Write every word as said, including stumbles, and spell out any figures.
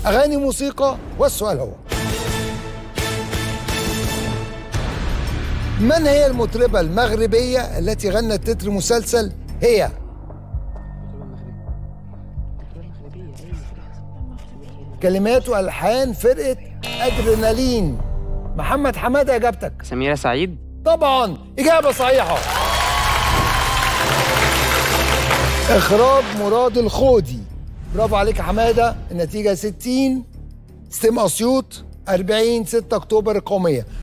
أغاني موسيقى، والسؤال هو: من هي المطربة المغربية التي غنت تتر مسلسل هي؟ كلمات وألحان فرقة أدرينالين. محمد حمادة، إجابتك؟ سميرة سعيد. طبعا إجابة صحيحة. إخراج مراد الخودي. برافو عليك يا حمادة. النتيجة ستين، ستيم أسيوط أربعين، ستة أكتوبر القومية.